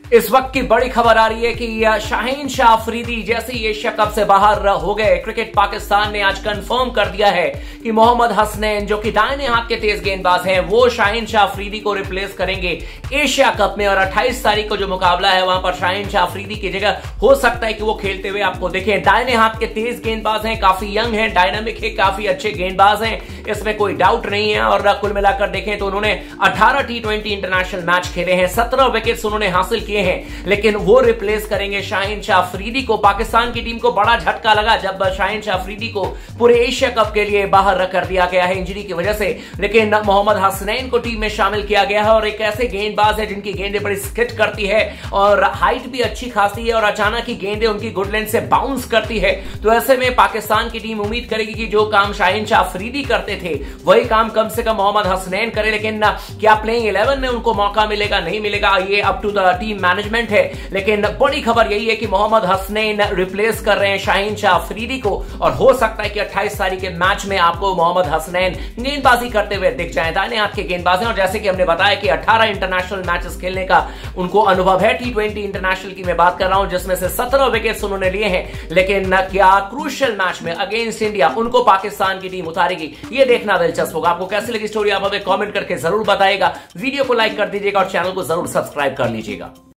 इस वक्त की बड़ी खबर आ रही है कि शाहीन शाह अफरीदी जैसे ही एशिया कप से बाहर हो गए, क्रिकेट पाकिस्तान ने आज कंफर्म कर दिया है कि मोहम्मद हसनैन जो कि दाहिने हाथ के तेज गेंदबाज हैं, वो शाहीन शाह अफरीदी को रिप्लेस करेंगे एशिया कप में। और 28 तारीख को जो मुकाबला है वहां पर शाहीन शाह अफरीदी की जगह हो सकता है कि वो खेलते हुए आपको देखें। दाहिने हाथ के तेज गेंदबाज हैं, काफी यंग हैं, डायनामिक है, काफी अच्छे गेंदबाज हैं, इसमें कोई डाउट नहीं है। और कुल मिलाकर देखें तो उन्होंने 18 T20 इंटरनेशनल मैच खेले हैं, 17 विकेट्स उन्होंने हासिल किए हैं, लेकिन वो रिप्लेस करेंगे शाहीन शाह अफरीदी को। पाकिस्तान की टीम को बड़ा झटका लगा जब शाहीन शाह अफरीदी को पूरे एशिया कप के लिए बाहर कर दिया गया है इंजरी की वजह से, लेकिन मोहम्मद हसनैन को टीम में शामिल किया गया है। और एक ऐसे गेंदबाज है जिनकी गेंदें बड़ी स्किट करती है और हाइट भी अच्छी खासी है, और अचानक ही गेंदें उनकी गुड लेंथ से बाउंस करती है। तो ऐसे में पाकिस्तान की टीम उम्मीद करेगी कि जो काम शाहीन शाह अफरीदी करते थे वही काम कम से कम मोहम्मद हसनैन करे। लेकिन क्या प्लेइंग 11 में उनको मौका मिलेगा, नहीं मिलेगा, ये up to the team management है। लेकिन बड़ी खबर यही है कि मोहम्मद हसनैन रिप्लेस कर रहे हैं शाहीन शाह अफरीदी को, और हो सकता है कि 28 तारीख के मैच में आपको मोहम्मद हसनैन गेंदबाजी करते हुए दिख जाएं। दाहिने हाथ के गेंदबाज हैं, और जैसे कि हमने बताया कि 18 इंटरनेशनल मैचेस खेलने का उनको अनुभव है। T20 इंटरनेशनल की मैं बात कर रहा हूं, जिसमें से 17 विकेट्स उन्होंने लिए हैं। लेकिन क्या क्रूशियल मैच में अगेंस्ट इंडिया उनको पाकिस्तान की टीम उतारेगी, ये देखना दिलचस्प होगा। आपको कैसी लगी स्टोरी आप हमें कमेंट करके जरूर बताइएगा। वीडियो को लाइक कर दीजिएगा और चैनल को जरूर सब्सक्राइब कर लीजिएगा।